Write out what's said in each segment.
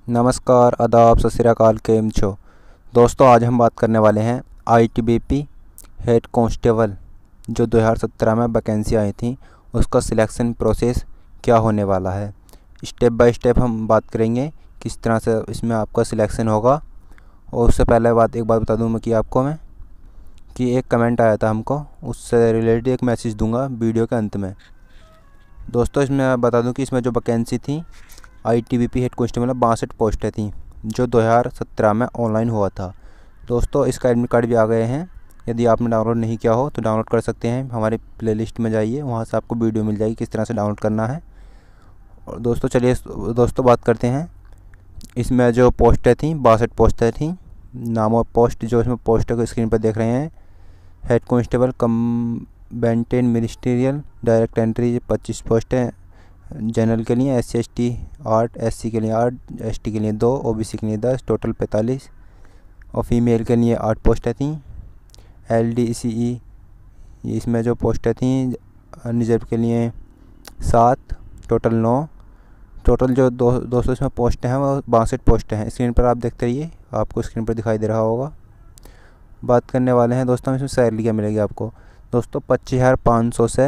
नमस्कार, आदाब, सत श्री अकाल, केम छो। दोस्तों, आज हम बात करने वाले हैं आईटीबीपी हेड कांस्टेबल जो 2017 में वैकेंसी आई थी, उसका सिलेक्शन प्रोसेस क्या होने वाला है। स्टेप बाय स्टेप हम बात करेंगे किस तरह से इसमें आपका सिलेक्शन होगा। और उससे पहले एक बात बता दूँ मैं कि एक कमेंट आया था हमको, उससे रिलेटेड एक मैसेज दूंगा वीडियो के अंत में। दोस्तों, इसमें बता दूं कि इसमें जो वैकेंसी थी आईटीबीपी हेड कांस्टेबल में 62 पोस्टें थी जो 2017 में ऑनलाइन हुआ था। दोस्तों, इसका एडमिट कार्ड भी आ गए हैं। यदि आपने डाउनलोड नहीं किया हो तो डाउनलोड कर सकते हैं। हमारी प्लेलिस्ट में जाइए, वहाँ से आपको वीडियो मिल जाएगी किस तरह से डाउनलोड करना है। और दोस्तों, चलिए बात करते हैं। इसमें जो पोस्टें थी 62 पोस्टें थी। नाम और पोस्ट जो इसमें पोस्टें को स्क्रीन पर देख रहे हैं, head constable combatant ministerial direct entry 25 पोस्टें। जनरल के लिए SC/ST 8, SC के लिए 8, ST के लिए 2, OBC के लिए 10, टोटल 45। और फीमेल के लिए 8 पोस्टें थी। LDCE इसमें जो पोस्टें थी रिजर्व के लिए 7, टोटल 9। टोटल जो दोस्तों इसमें पोस्टें हैं वो 62 पोस्टें हैं। स्क्रीन पर आप देखते रहिए, आपको स्क्रीन पर दिखाई दे रहा होगा। बात करने वाले हैं दोस्तों इसमें सैलरी क्या मिलेगी आपको। दोस्तों, 25,500 से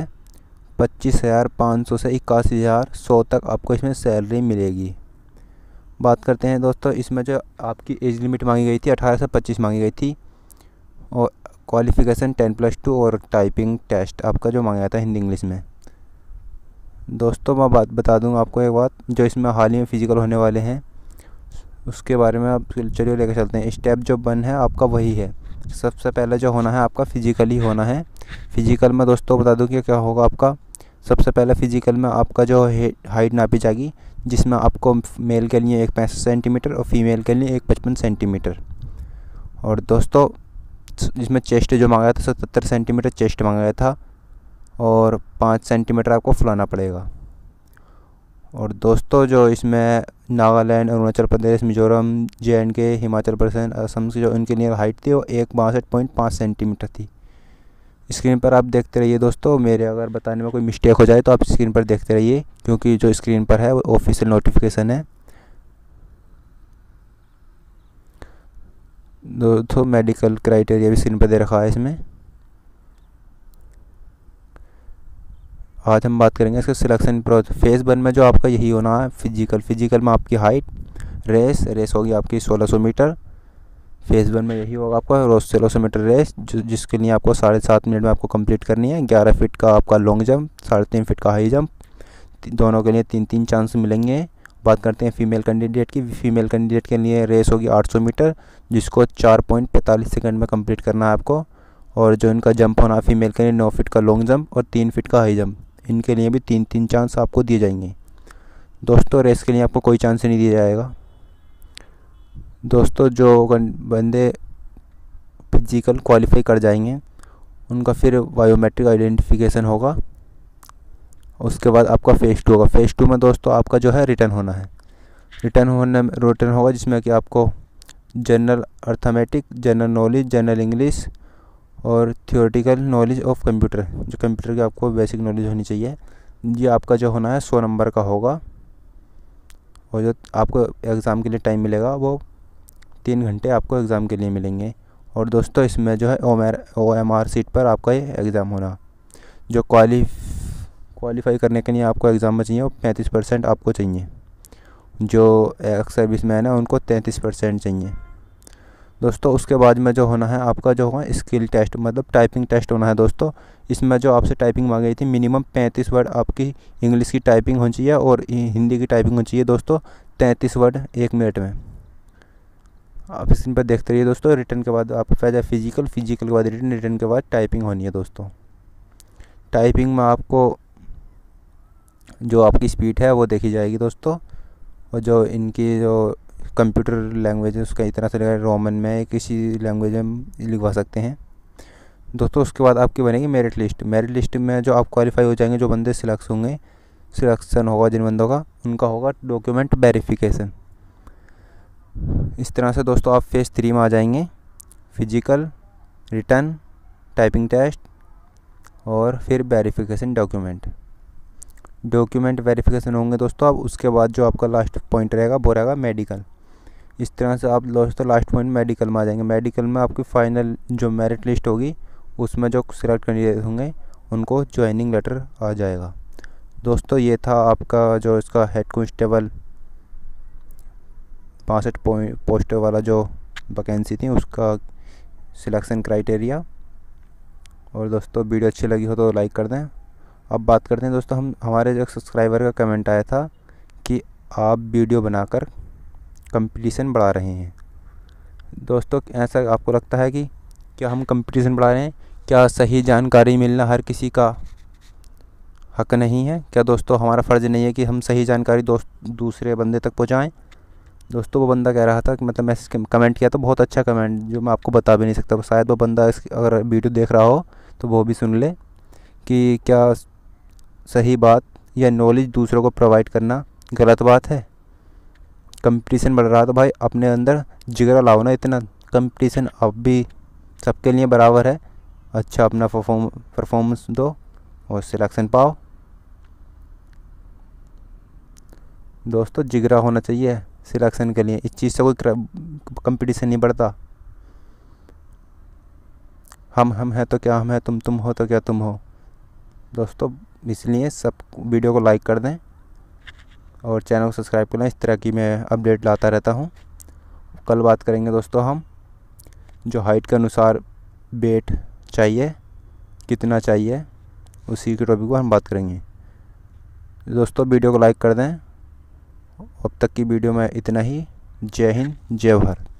81,100 तक आपको इसमें सैलरी मिलेगी। बात करते हैं दोस्तों, इसमें जो आपकी एज लिमिट मांगी गई थी 18 से 25 मांगी गई थी। और क्वालिफ़िकेशन 10+2 और टाइपिंग टेस्ट आपका जो मांगा गया था हिंदी इंग्लिश में। दोस्तों, मैं बता दूंगा आपको एक बात, जो इसमें हाल ही में फ़िज़िकल होने वाले हैं उसके बारे में आप चलिए लेकर चलते हैं। स्टेप जो 1 है आपका वही है। सबसे पहले जो होना है आपका फ़िज़िकल ही होना है। फ़िज़िकल में दोस्तों बता दूं कि क्या होगा आपका। सबसे पहले फ़िज़िकल में आपका जो हाइट नापी जाएगी, जिसमें आपको मेल के लिए 165 सेंटीमीटर और फीमेल के लिए 155 सेंटीमीटर। और दोस्तों, इसमें चेस्ट जो मांगा गया था 77 सेंटीमीटर चेस्ट मांगा गया था और 5 सेंटीमीटर आपको फुलाना पड़ेगा। और दोस्तों, जो इसमें नागालैंड, अरुणाचल प्रदेश, मिज़ोरम, JNK, हिमाचल प्रदेश, असम से जो इनके लिए हाइट थी वो 162.5 सेंटीमीटर थी। स्क्रीन पर आप देखते रहिए दोस्तों। मेरे अगर बताने में कोई मिस्टेक हो जाए तो आप स्क्रीन पर देखते रहिए, क्योंकि जो स्क्रीन पर है वो ऑफिशियल नोटिफिकेशन है। दोस्तों, मेडिकल क्राइटेरिया भी स्क्रीन पर दे रखा है इसमें। आज हम बात करेंगे इसके सिलेक्शन प्रोसेस। फेज़ 1 में जो आपका यही होना है फिजिकल में आपकी हाइट, रेस होगी आपकी 1600 मीटर। फेज़ 1 में यही होगा आपका रोज़ 1600 मीटर रेस, जिसके लिए आपको 7.5 मिनट में आपको कंप्लीट करनी है। 11 फीट का आपका लॉन्ग जंप, 3.5 फीट का हाई जंप, दोनों के लिए 3-3 चांस मिलेंगे। बात करते हैं फीमेल कैंडिडेट की। फीमेल कैंडिडेट के लिए रेस होगी 800 मीटर, जिसको 4.45 सेकंड में कंप्लीट करना है आपको। और जो इनका जंप होना है फीमेल के लिए 9 फीट का लॉन्ग जंप और 3 फीट का हाई जंप, इनके लिए भी 3-3 चांस आपको दिए जाएंगे। दोस्तों, रेस के लिए आपको कोई चांस नहीं दिया जाएगा। दोस्तों, जो बंदे फिजिकल क्वालिफाई कर जाएंगे उनका फिर बायोमेट्रिक आइडेंटिफिकेशन होगा। उसके बाद आपका फेज़ 2 होगा। फेज़ 2 में दोस्तों आपका जो है रिटर्न होना है। रिटर्न होगा, जिसमें कि आपको general arithmetic, general knowledge, general English और थियोरेटिकल नॉलेज ऑफ कंप्यूटर, जो कंप्यूटर की आपको बेसिक नॉलेज होनी चाहिए, ये आपका जो होना है 100 नंबर का होगा। और जो आपको एग्ज़ाम के लिए टाइम मिलेगा वो 3 घंटे आपको एग्ज़ाम के लिए मिलेंगे। और दोस्तों, इसमें जो है OMR सीट पर आपका ये एग्ज़ाम होना। जो क्वालिफाई करने के लिए आपको एग्ज़ाम में चाहिए वो 35% आपको चाहिए। जो एक्स सर्विस मैन है उनको 33% चाहिए। दोस्तों, उसके बाद में जो होना है आपका जो होगा स्किल टेस्ट, मतलब टाइपिंग टेस्ट होना है। दोस्तों, इसमें जो आपसे टाइपिंग मांगी गई थी मिनिमम 35 वर्ड आपकी इंग्लिश की टाइपिंग होनी चाहिए और हिंदी की टाइपिंग होनी चाहिए दोस्तों 33 वर्ड 1 मिनट में। आप स्क्रीन पर देखते रहिए दोस्तों। रिटर्न के बाद आप फिजिकल के बाद रिटर्न के बाद टाइपिंग होनी है। दोस्तों, टाइपिंग में आपको जो आपकी स्पीड है वो देखी जाएगी दोस्तों। और जो इनकी जो कंप्यूटर लैंग्वेज है उसका इतना से रोमन में किसी लैंग्वेज में लिखवा सकते हैं। दोस्तों, उसके बाद आपकी बनेगी मेरिट लिस्ट में जो आप क्वालिफाई हो जाएंगे, जो बंदे सिलेक्शन होगा जिन बंदों का, उनका होगा डॉक्यूमेंट वेरिफिकेशन। इस तरह से दोस्तों आप फेज़ 3 में आ जाएंगे। फिजिकल, रिटर्न, टाइपिंग टेस्ट और फिर वेरिफिकेशन डॉक्यूमेंट। डॉक्यूमेंट वेरिफिकेशन होंगे दोस्तों। अब उसके बाद जो आपका लास्ट पॉइंट रहेगा वो रहेगा मेडिकल। इस तरह से आप दोस्तों लास्ट पॉइंट मेडिकल में आ जाएंगे। मेडिकल में आपकी फाइनल जो मेरिट लिस्ट होगी उसमें जो सिलेक्ट कैंडिडेट होंगे उनको ज्वाइनिंग लेटर आ जाएगा। दोस्तों ये था आपका जो इसका हेड कांस्टेबल 65 पोस्ट वाला जो वैकेंसी थी उसका सिलेक्शन क्राइटेरिया। और दोस्तों वीडियो अच्छी लगी हो तो लाइक कर दें। अब बात करते हैं दोस्तों, हमारे जो सब्सक्राइबर का कमेंट आया था कि आप वीडियो बनाकर कंपटीशन बढ़ा रहे हैं। दोस्तों ऐसा आपको लगता है कि क्या हम कंपटीशन बढ़ा रहे हैं? क्या सही जानकारी मिलना हर किसी का हक नहीं है? क्या दोस्तों हमारा फ़र्ज़ नहीं है कि हम सही जानकारी दूसरे बंदे तक पहुंचाएं? दोस्तों वो बंदा कह रहा था कि मतलब मैसेज कमेंट किया तो बहुत अच्छा कमेंट जो मैं आपको बता भी नहीं सकता। शायद वो बंदा अगर वीडियो देख रहा हो तो वो भी सुन ले कि क्या सही बात या नॉलेज दूसरों को प्रोवाइड करना गलत बात है। कंपटीशन बढ़ रहा तो भाई अपने अंदर जिगरा लाओ ना। इतना कंपटीशन अब भी सबके लिए बराबर है। अच्छा अपना परफॉर्मेंस दो और सिलेक्शन पाओ। दोस्तों जिगरा होना चाहिए सिलेक्शन के लिए। इस चीज़ से कोई कंपटीशन नहीं बढ़ता। हम हैं तो क्या हम हैं, तुम हो तो क्या तुम हो। दोस्तों इसलिए सब वीडियो को लाइक कर दें और चैनल को सब्सक्राइब कर लें। इस तरह की मैं अपडेट लाता रहता हूं। कल बात करेंगे दोस्तों हम जो हाइट के अनुसार वेट चाहिए कितना चाहिए, उसी के टॉपिक पर हम बात करेंगे। दोस्तों वीडियो को लाइक कर दें। अब तक की वीडियो में इतना ही। जय हिंद जय भारत।